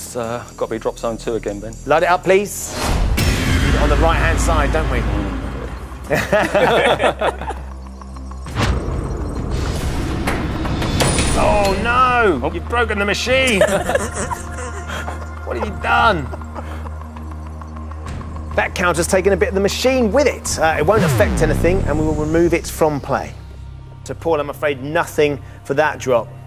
It's got to be drop zone 2 again, Ben. Load it up, please. On the right-hand side, don't we? Oh, no! Oh. You've broken the machine! What have you done? That counter's taken a bit of the machine with it. It won't affect anything, and we will remove it from play. So, Paul, I'm afraid nothing for that drop.